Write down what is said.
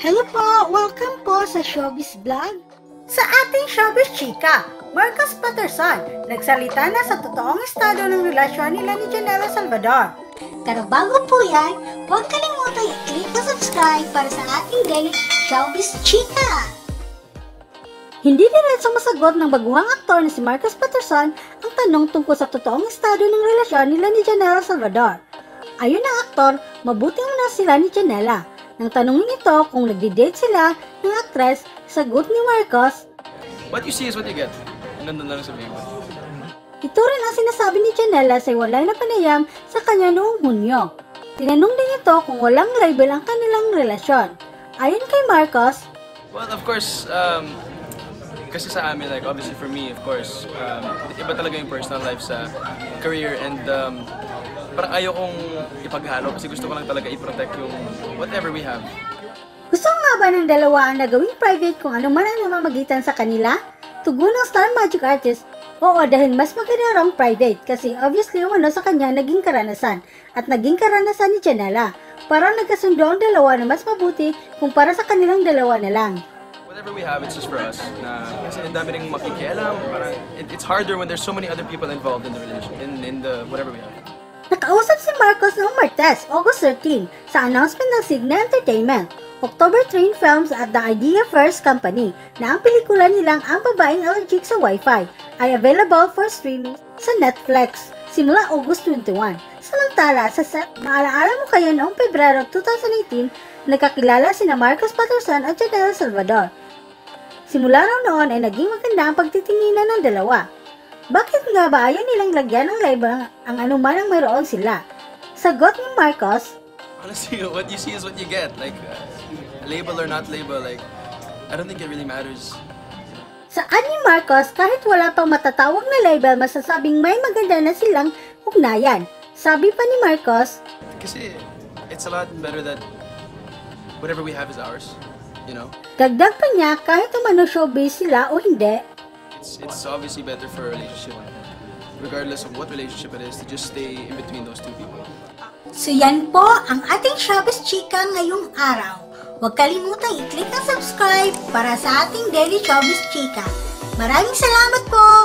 Hello po! Welcome po sa Showbiz Vlog. Sa ating Showbiz Chika, Marcos Patterson, nagsalita na sa totoong estado ng relasyon nila ni Janela Salvador. Pero bago po yan, huwag kalimutan i-click na subscribe para sa ating daily Showbiz Chika. Hindi diretsong masagot ng baguhang aktor na si Marcos Patterson ang tanong tungkol sa totoong estado ng relasyon nila ni Janela Salvador. Ayon ng aktor, mabuting muna sila ni Janela. Nang tanungin ito kung nagdi-date sila ng aktres, sagot ni Marcos, "What you see is what you get." Ang ganda lang sabihin ko. Ito rin ang sinasabi ni Janela sa walay na panayam sa kanya noong Hunyo. Tinanong din ito kung walang label ang kanilang relasyon. Ayon kay Marcos, Well, of course, kasi sa amin, like, obviously for me, of course, iba talaga yung personal life sa career and parang ayaw kong ipaghalo kasi gusto ko lang talaga i-protect yung whatever we have. gusto nga ba ng dalawa ang nagawing private kung ano man ang namamagitan sa kanila? Tugon ng Star Magic Artist, oo dahil mas maganda raw private kasi obviously wala sa kanya naging karanasan at naging karanasan ni Janela. Parang nagkasundo ang dalawa na mas mabuti kung para sa kanilang dalawa na lang. Whatever we have, it's just for us. Kasi ang dami ring makikialam, parang it's harder when there's so many other people involved in the relation, in the whatever we have. Nakausap si Marcos noong Martes, August 13, sa announcement ng Signa Entertainment, October Train Films at The Idea First Company na ang pelikula nilang Ang Babaeng Allergic sa Wi-Fi ay available for streaming sa Netflix simula August 21. Samantala, sa set, maalaala mo kayo noong Pebrero 2018, nagkakilala sina Marcos Patterson at Janela Salvador. Simula raw noon ay naging maganda ang pagtitinginan ng dalawa. Bakit nga ba ayaw nilang lagyan ng label ang anuman ang mayroon sila? Sagot ni Marcos, Honestly, what you see is what you get. Like, label or not label, like, I don't think it really matters. saan ni Marcos kahit wala pang matatawag na label masasabing may maganda na silang ugnayan. Sabi pa ni Marcos, Kasi it's a lot better that whatever we have is ours, you know? dagdag pa niya kahit umano showbiz sila o hindi, It's obviously better for a relationship, regardless of what relationship it is, to just stay in between those two people. So yan po ang ating Showbiz Chika ngayong araw. Huwag kalimutang i-click ang subscribe para sa ating Daily Showbiz Chika. Maraming salamat po!